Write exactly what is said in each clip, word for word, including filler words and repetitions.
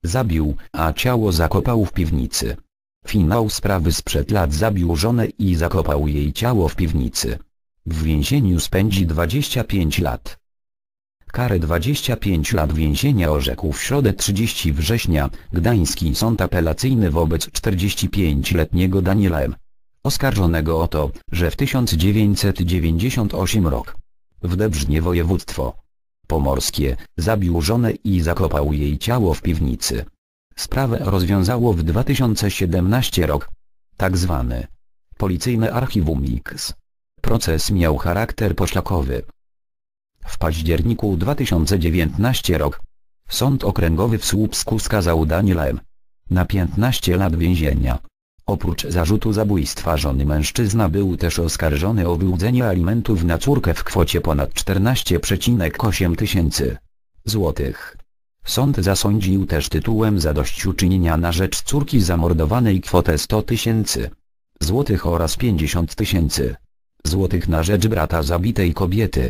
Zabił, a ciało zakopał w piwnicy. Finał sprawy sprzed lat: zabił żonę i zakopał jej ciało w piwnicy. W więzieniu spędzi dwadzieścia pięć lat. Karę dwadzieścia pięć lat więzienia orzekł w środę trzeciego września Gdański Sąd Apelacyjny wobec czterdziestopięcioletniego Daniela M., oskarżonego o to, że w tysiąc dziewięćset dziewięćdziesiątym ósmym roku w Dębrznie, województwo pomorskie, zabił żonę i zakopał jej ciało w piwnicy. Sprawę rozwiązało w dwa tysiące siedemnastym roku tak zwany policyjne archiwum X. Proces miał charakter poszlakowy. W październiku dwa tysiące dziewiętnastego roku Sąd Okręgowy w Słupsku skazał Daniela M. na piętnaście lat więzienia. Oprócz zarzutu zabójstwa żony mężczyzna był też oskarżony o wyłudzenie alimentów na córkę w kwocie ponad czternaście przecinek osiem tysięcy złotych. Sąd zasądził też tytułem zadośćuczynienia na rzecz córki zamordowanej kwotę sto tysięcy złotych oraz pięćdziesiąt tysięcy złotych na rzecz brata zabitej kobiety.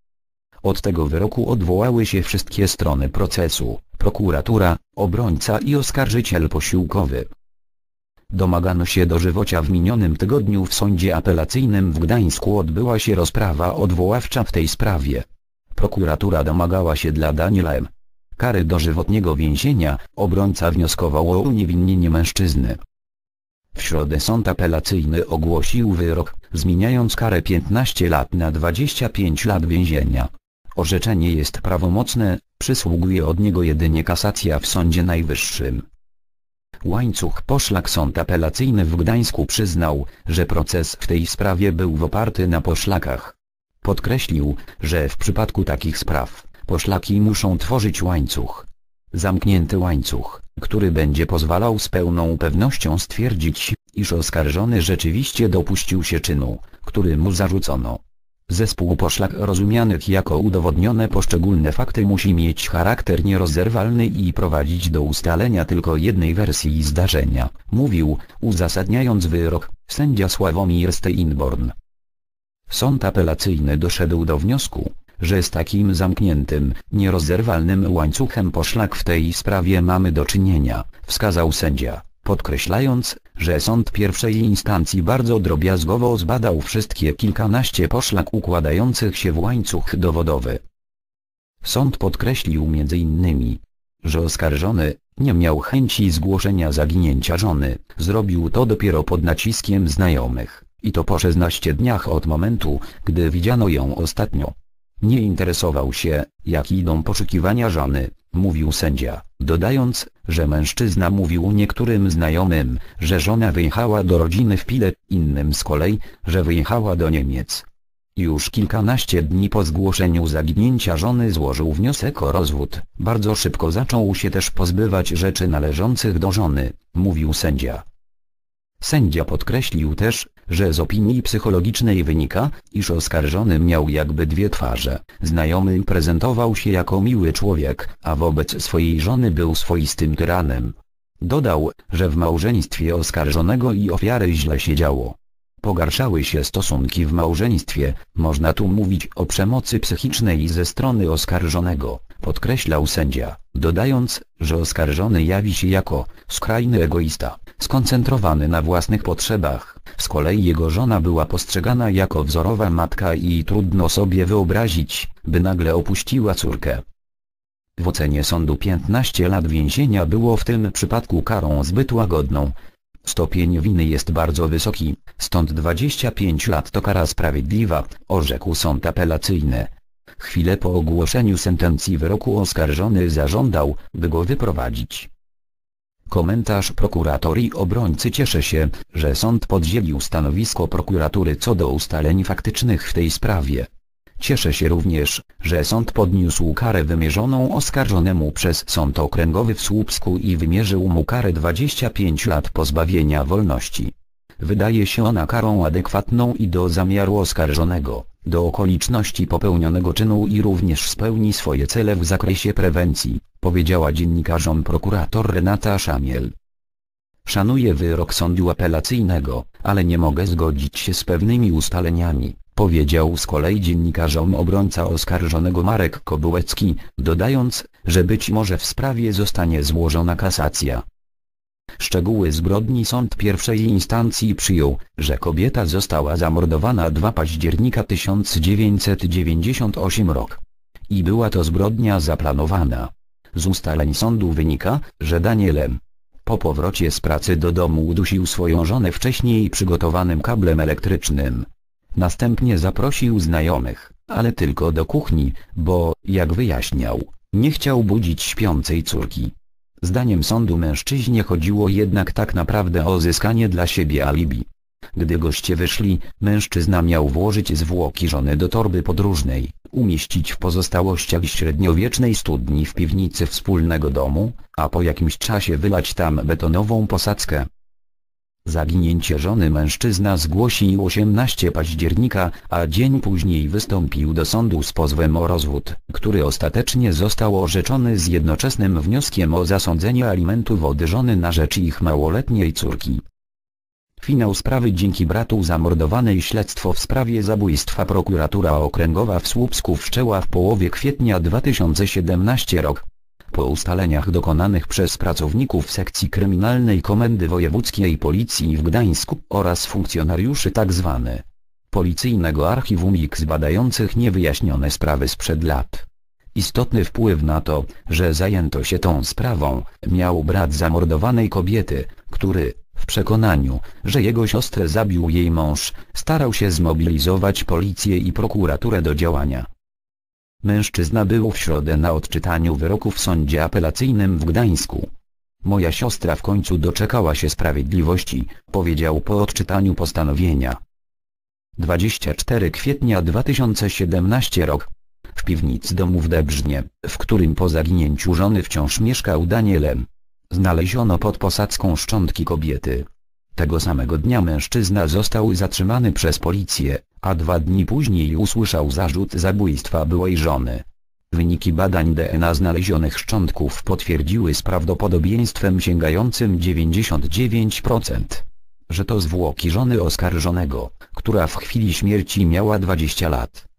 Od tego wyroku odwołały się wszystkie strony procesu: prokuratura, obrońca i oskarżyciel posiłkowy. Domagano się dożywocia. W minionym tygodniu w Sądzie Apelacyjnym w Gdańsku odbyła się rozprawa odwoławcza w tej sprawie. Prokuratura domagała się dla Daniela M. kary dożywotniego więzienia, obrońca wnioskował o uniewinnienie mężczyzny. W środę Sąd Apelacyjny ogłosił wyrok, zmieniając karę piętnaście lat na dwadzieścia pięć lat więzienia. Orzeczenie jest prawomocne, przysługuje od niego jedynie kasacja w Sądzie Najwyższym. Łańcuch Poszlak. Sąd Apelacyjny w Gdańsku przyznał, że proces w tej sprawie był oparty na poszlakach. Podkreślił, że w przypadku takich spraw, poszlaki muszą tworzyć łańcuch. Zamknięty łańcuch, który będzie pozwalał z pełną pewnością stwierdzić, iż oskarżony rzeczywiście dopuścił się czynu, który mu zarzucono. Zespół poszlak rozumianych jako udowodnione poszczególne fakty musi mieć charakter nierozerwalny i prowadzić do ustalenia tylko jednej wersji zdarzenia, mówił, uzasadniając wyrok, sędzia Sławomir Steinborn. Sąd Apelacyjny doszedł do wniosku, że z takim zamkniętym, nierozerwalnym łańcuchem poszlak w tej sprawie mamy do czynienia, wskazał sędzia, podkreślając, że sąd pierwszej instancji bardzo drobiazgowo zbadał wszystkie kilkanaście poszlak układających się w łańcuch dowodowy. Sąd podkreślił między innymi, że oskarżony nie miał chęci zgłoszenia zaginięcia żony, zrobił to dopiero pod naciskiem znajomych, i to po szesnastu dniach od momentu, gdy widziano ją ostatnio. Nie interesował się, jak idą poszukiwania żony, mówił sędzia, dodając, że mężczyzna mówił niektórym znajomym, że żona wyjechała do rodziny w Pile, innym z kolei, że wyjechała do Niemiec. Już kilkanaście dni po zgłoszeniu zaginięcia żony złożył wniosek o rozwód. Bardzo szybko zaczął się też pozbywać rzeczy należących do żony, mówił sędzia. Sędzia podkreślił też, że z opinii psychologicznej wynika, iż oskarżony miał jakby dwie twarze. Znajomy prezentował się jako miły człowiek, a wobec swojej żony był swoistym tyranem. Dodał, że w małżeństwie oskarżonego i ofiary źle się działo. Pogarszały się stosunki w małżeństwie, można tu mówić o przemocy psychicznej ze strony oskarżonego, podkreślał sędzia, dodając, że oskarżony jawi się jako skrajny egoista, skoncentrowany na własnych potrzebach. Z kolei jego żona była postrzegana jako wzorowa matka i trudno sobie wyobrazić, by nagle opuściła córkę. W ocenie sądu piętnaście lat więzienia było w tym przypadku karą zbyt łagodną. Stopień winy jest bardzo wysoki, stąd dwadzieścia pięć lat to kara sprawiedliwa, orzekł sąd apelacyjny. Chwilę po ogłoszeniu sentencji wyroku oskarżony zażądał, by go wyprowadzić. Komentarz prokurator i obrońcy: cieszę się, że sąd podzielił stanowisko prokuratury co do ustaleń faktycznych w tej sprawie. Cieszę się również, że sąd podniósł karę wymierzoną oskarżonemu przez Sąd Okręgowy w Słupsku i wymierzył mu karę dwadzieścia pięć lat pozbawienia wolności. Wydaje się ona karą adekwatną i do zamiaru oskarżonego, do okoliczności popełnionego czynu i również spełni swoje cele w zakresie prewencji, powiedziała dziennikarzom prokurator Renata Szamiel. Szanuję wyrok sądu apelacyjnego, ale nie mogę zgodzić się z pewnymi ustaleniami, powiedział z kolei dziennikarzom obrońca oskarżonego Marek Kobyłecki, dodając, że być może w sprawie zostanie złożona kasacja. Szczegóły zbrodni sąd pierwszej instancji przyjął, że kobieta została zamordowana dwa października tysiąc dziewięćset dziewięćdziesiątego ósmego rok. I była to zbrodnia zaplanowana. Z ustaleń sądu wynika, że Daniel M. po powrocie z pracy do domu udusił swoją żonę wcześniej przygotowanym kablem elektrycznym. Następnie zaprosił znajomych, ale tylko do kuchni, bo, jak wyjaśniał, nie chciał budzić śpiącej córki. Zdaniem sądu mężczyźnie chodziło jednak tak naprawdę o zyskanie dla siebie alibi. Gdy goście wyszli, mężczyzna miał włożyć zwłoki żony do torby podróżnej, umieścić w pozostałościach średniowiecznej studni w piwnicy wspólnego domu, a po jakimś czasie wylać tam betonową posadzkę. Zaginięcie żony mężczyzna zgłosił osiemnastego października, a dzień później wystąpił do sądu z pozwem o rozwód, który ostatecznie został orzeczony z jednoczesnym wnioskiem o zasądzenie alimentów od żony na rzecz ich małoletniej córki. Finał sprawy. Dzięki bratu zamordowanej śledztwo w sprawie zabójstwa prokuratura okręgowa w Słupsku wszczęła w połowie kwietnia dwa tysiące siedemnastego rok. Po ustaleniach dokonanych przez pracowników sekcji kryminalnej Komendy Wojewódzkiej Policji w Gdańsku oraz funkcjonariuszy tzw. policyjnego archiwum X badających niewyjaśnione sprawy sprzed lat. Istotny wpływ na to, że zajęto się tą sprawą, miał brat zamordowanej kobiety, który, w przekonaniu, że jego siostrę zabił jej mąż, starał się zmobilizować policję i prokuraturę do działania. Mężczyzna był w środę na odczytaniu wyroku w sądzie apelacyjnym w Gdańsku. Moja siostra w końcu doczekała się sprawiedliwości, powiedział po odczytaniu postanowienia. dwudziestego czwartego kwietnia dwa tysiące siedemnastego rok. W piwnicy domu w Debrznie, w którym po zaginięciu żony wciąż mieszkał Daniel M., znaleziono pod posadzką szczątki kobiety. Tego samego dnia mężczyzna został zatrzymany przez policję, a dwa dni później usłyszał zarzut zabójstwa byłej żony. Wyniki badań D N A znalezionych szczątków potwierdziły z prawdopodobieństwem sięgającym dziewięćdziesiąt dziewięć procent, że to zwłoki żony oskarżonego, która w chwili śmierci miała dwadzieścia lat.